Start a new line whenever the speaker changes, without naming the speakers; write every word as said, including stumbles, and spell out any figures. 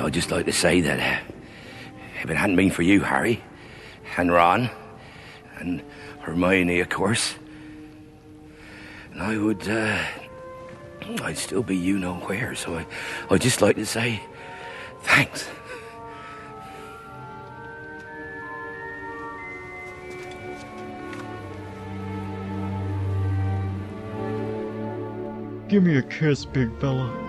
I'd just like to say that uh, if it hadn't been for you, Harry, and Ron, and Hermione, of course, I would, uh, I'd still be you know where. So I, I'd just like to say thanks.
Give me a kiss, big fella.